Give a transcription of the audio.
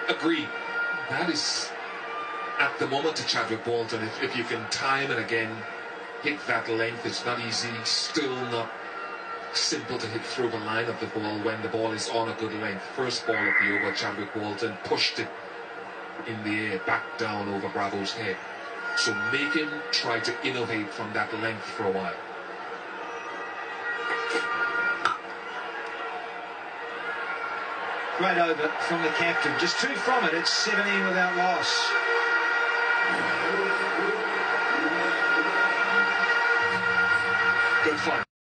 Agree. That is, at the moment, to Chadwick Walton. If you can time and again hit that length, it's not easy. Still not simple to hit through the line of the ball when the ball is on a good length. First ball of the over, Chadwick Walton pushed it in the air, back down over Bravo's head. So make him try to innovate from that length for a while. Great over from the captain. Just 2 from it. It's 17 without loss. Good fun.